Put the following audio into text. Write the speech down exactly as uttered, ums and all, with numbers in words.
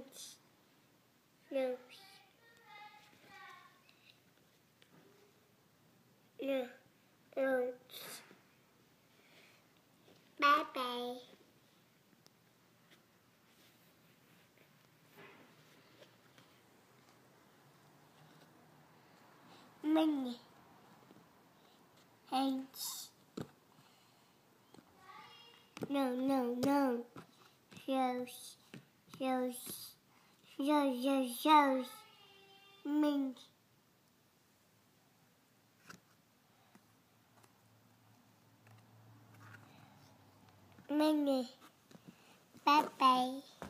Hands. Nose. No. Nose. Bye-bye. Many. Hands. No, no, no. Shows. Shows. Shows, shows, shows. Many. Many. Bye-bye.